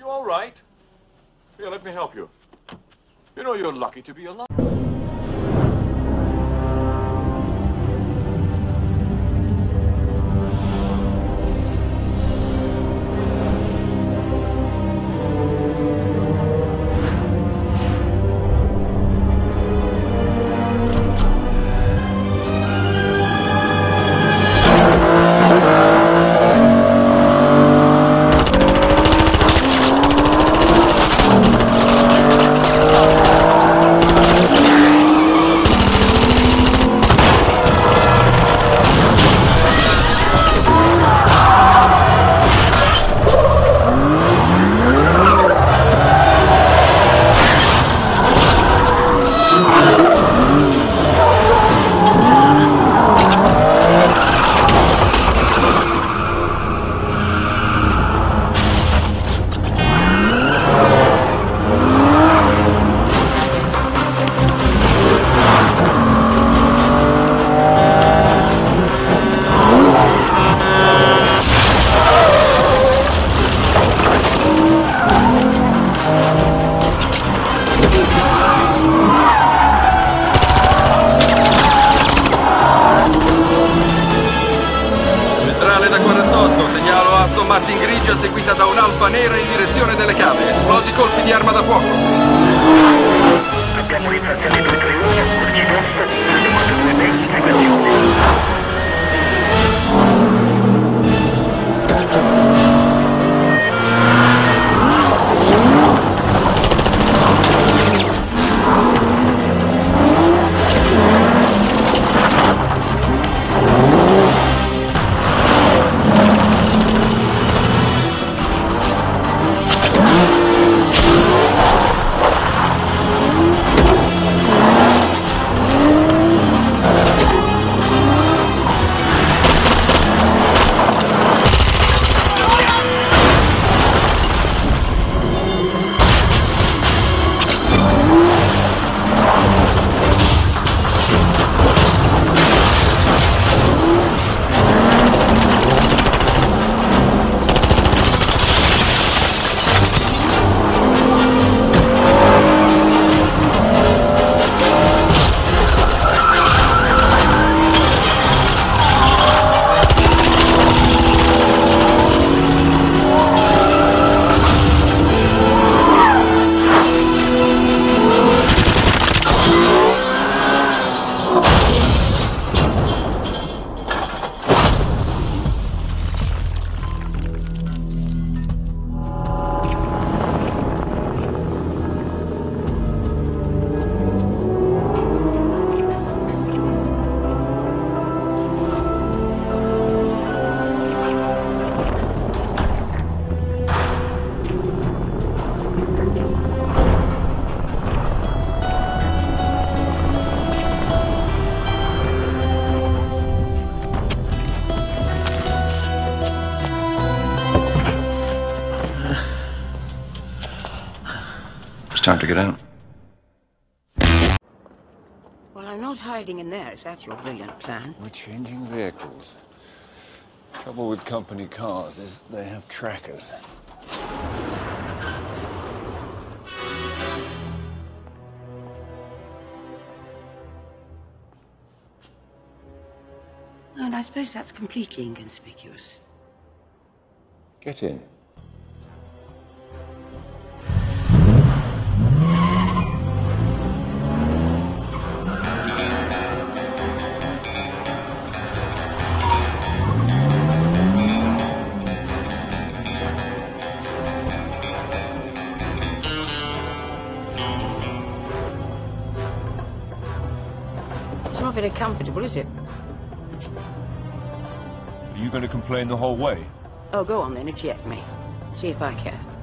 You all right? Here, let me help you. You know you're lucky to be alive. Martin grigia seguita da un'alfa nera in direzione delle cave. Esplosi colpi di arma da fuoco. Abbiamo rintracciato 231, coincidenza, fermato 2 mezzi, spiegazione. Time to get out. Well, I'm not hiding in there, if that's your brilliant plan. We're changing vehicles. Trouble with company cars is they have trackers. And I suppose that's completely inconspicuous. Get in. It's not very comfortable, is it? Are you going to complain the whole way? Oh, go on then, eject me. See if I care.